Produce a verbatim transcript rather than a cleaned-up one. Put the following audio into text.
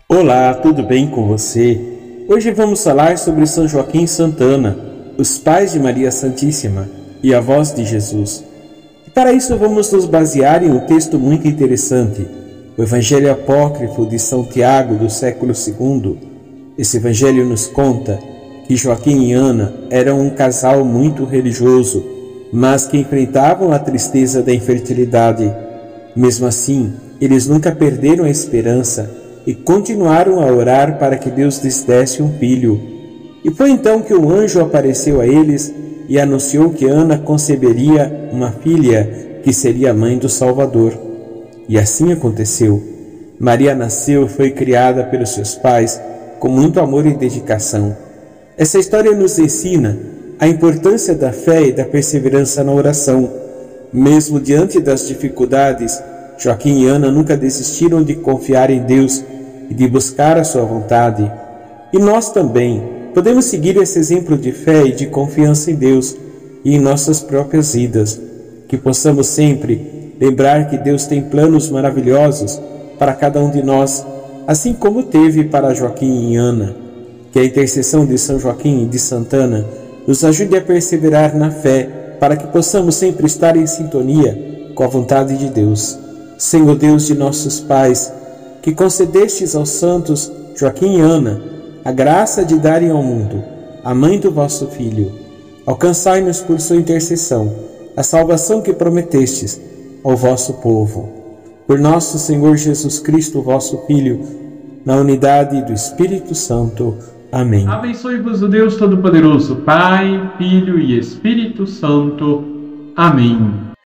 Olá, tudo bem com você? Hoje vamos falar sobre São Joaquim e Santana, os pais de Maria Santíssima e avós de Jesus. E para isso vamos nos basear em um texto muito interessante, o Evangelho Apócrifo de São Tiago do século segundo. Esse evangelho nos conta que Joaquim e Ana eram um casal muito religioso, mas que enfrentavam a tristeza da infertilidade. Mesmo assim, eles nunca perderam a esperança e continuaram a orar para que Deus lhes desse um filho. E foi então que o anjo apareceu a eles e anunciou que Ana conceberia uma filha que seria a mãe do Salvador. E assim aconteceu. Maria nasceu e foi criada pelos seus pais com muito amor e dedicação. Essa história nos ensina a importância da fé e da perseverança na oração. Mesmo diante das dificuldades, Joaquim e Ana nunca desistiram de confiar em Deus e de buscar a sua vontade. E nós também podemos seguir esse exemplo de fé e de confiança em Deus e em nossas próprias vidas. Que possamos sempre lembrar que Deus tem planos maravilhosos para cada um de nós, assim como teve para Joaquim e Ana. Que a intercessão de São Joaquim e de Santana nos ajude a perseverar na fé, para que possamos sempre estar em sintonia com a vontade de Deus. Senhor Deus de nossos pais, que concedestes aos santos Joaquim e Ana a graça de darem ao mundo a mãe do vosso Filho, alcançai-nos por sua intercessão a salvação que prometestes ao vosso povo. Por nosso Senhor Jesus Cristo, vosso Filho, na unidade do Espírito Santo. Amém. Abençoe-vos o Deus Todo-Poderoso, Pai, Filho e Espírito Santo. Amém.